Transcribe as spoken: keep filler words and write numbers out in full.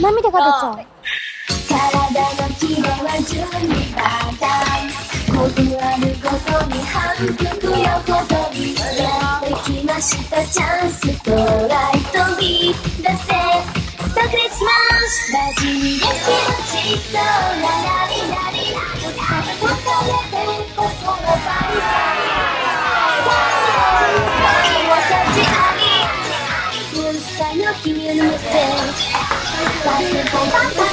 涙が出ちゃう。 体のキレは準備万端、ことあることに反復横跳び、やってきましたチャンス到来、飛び出せ爆裂スマッシュ、ラジにできるしそうなラリラリ、分かれて心パリパリ、愛を幸あり、モンスターの君へのメッセージ、バックボンバンバン